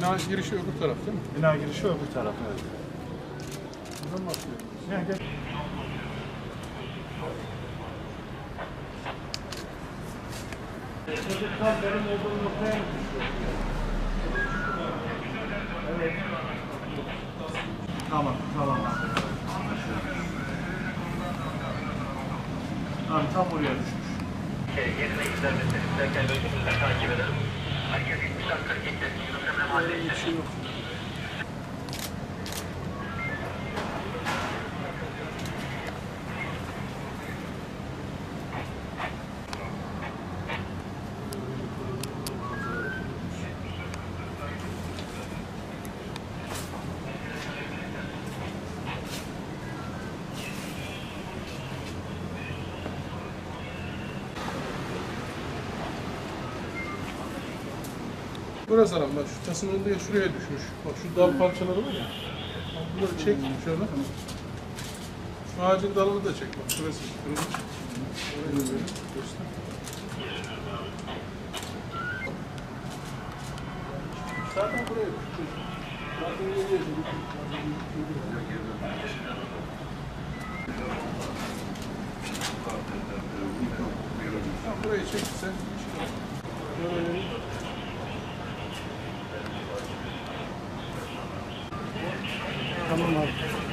Bina girişi öbür taraf değil mi? Bina girişi öbür taraf, evet. Buradan mı atıyor? Gel. Çocuk tam benim olduğum noktaya mı düşüyor? Evet. Tamam abi. Abi tam oraya düşmüş. Yerine izlenmesini isterken bölgemizden takip edelim. Herkes 70 dakika gitti. Hemen halledeceğiz. Bir şey yok. Burası aram bak şu tasın önünde şuraya düşmüş. Bak şu dal parçaları var ya. Bunları çek şöyle. Şu ağacın dalını da çek bak şurası kırılmış. Orayı da böyle göster. Zaten buraya düşmüş. Zaten geliyor. Burayı çek sen. Böyle. Tamam abi.